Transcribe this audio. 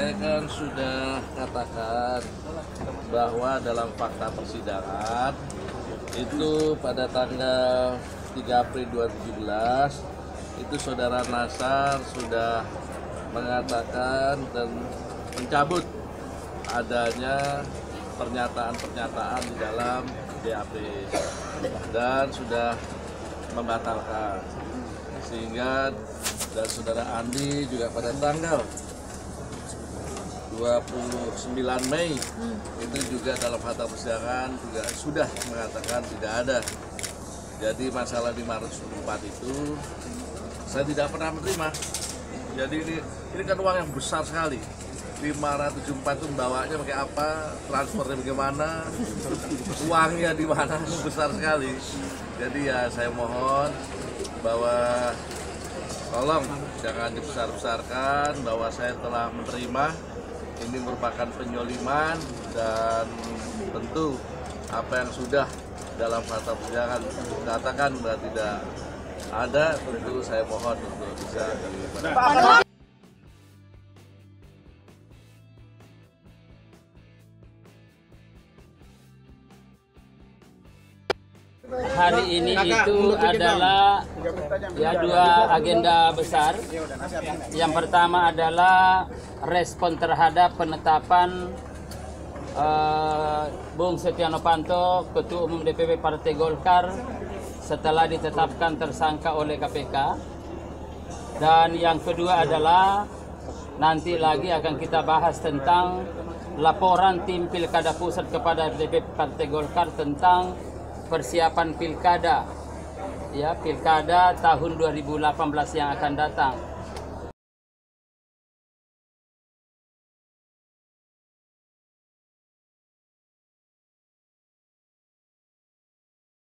Saya kan sudah katakan bahwa dalam fakta persidangan itu pada tanggal 3 April 2017 itu saudara Nasar sudah mengatakan dan mencabut adanya pernyataan-pernyataan di dalam BAP dan sudah membatalkan, sehingga dan saudara Andi juga pada tanggal 29 Mei itu juga dalam fakta persidangan juga sudah mengatakan tidak ada. Jadi masalah di Maret 4 itu saya tidak pernah menerima. Jadi ini kan uang yang besar sekali. 574 itu bawanya pakai apa, transfernya bagaimana, uangnya di mana, besar sekali. Jadi ya saya mohon bahwa tolong jangan dibesar-besarkan bahwa saya telah menerima. Ini merupakan penyoliman dan tentu apa yang sudah dalam fakta persidangan dikatakan tidak ada, tentu saya mohon untuk bisa diberikan. Hari ini itu adalah dua agenda besar. Yang pertama adalah respon terhadap penetapan Bung Setia Novanto, Ketua Umum DPP Partai Golkar, setelah ditetapkan tersangka oleh KPK. Dan yang kedua adalah nanti lagi akan kita bahas tentang laporan tim Pilkada Pusat kepada DPP Partai Golkar tentang persiapan pilkada tahun 2018 yang akan datang.